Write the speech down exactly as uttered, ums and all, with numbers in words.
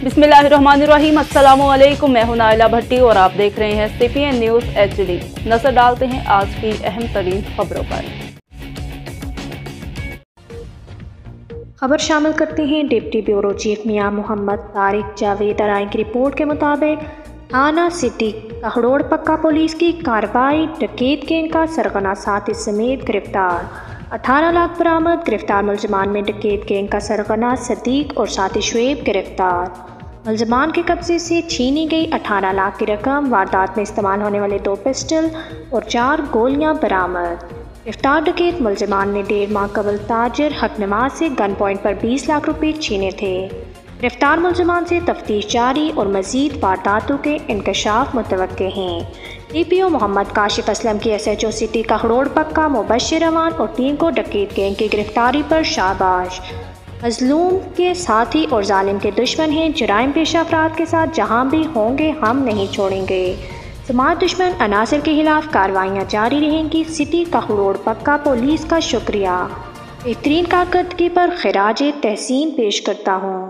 बिस्मिल्लाहिर्रहमानिर्रहीम, अस्सलामु अलैकुम। मैं हूं नाइला भट्टी और आप देख रहे हैं C P N news H D. नजर डालते हैं आज की अहम तरीन खबरों पर। खबर शामिल करते हैं deputy bureau chief Mian Mohammad Tariq Javed Arai की रिपोर्ट के मुताबिक थाना सिटी कहड़ोड़ पक्का पुलिस की कार्रवाई, डकैत गैंग का सरगना साथी समेत गिरफ्तार। अठारह लाख बरामद। गिरफ्तार मुलजमान में डकैत गैंग का सरगना सदीक और साथी शुएब गिरफ्तार। मुलजमान के कब्जे से छीनी गई अठारह लाख की रकम, वारदात में इस्तेमाल होने वाले दो पिस्टल और चार गोलियां बरामद। गिरफ्तार डकैत मुलजमान ने डेढ़ माह कबल ताजिर हक नमाज से गन पॉइंट पर बीस लाख रुपए छीने थे। गिरफ्तार मुलजमान से तफ्तीश जारी और मजीद वारदातों के इंकशाफ मुतवक्के हैं। D P O Mohammad Kashif Aslam की S H O city Kahror Pakka Mubashir अमान और टीम को डकैत गैंग की गिरफ्तारी पर शाबाश। मजलूम के साथी और जालिम के दुश्मन हैं। जराइम पेशा अफराद के साथ जहाँ भी होंगे हम नहीं छोड़ेंगे। समाज दुश्मन अनासर के खिलाफ कार्रवाइयाँ जारी रहेंगी। सिटी कहड़ोड़ पक्का पुलिस का शुक्रिया। बेहतरीन कारकर्दगी पर खिराज तहसीन पेश करता हूँ।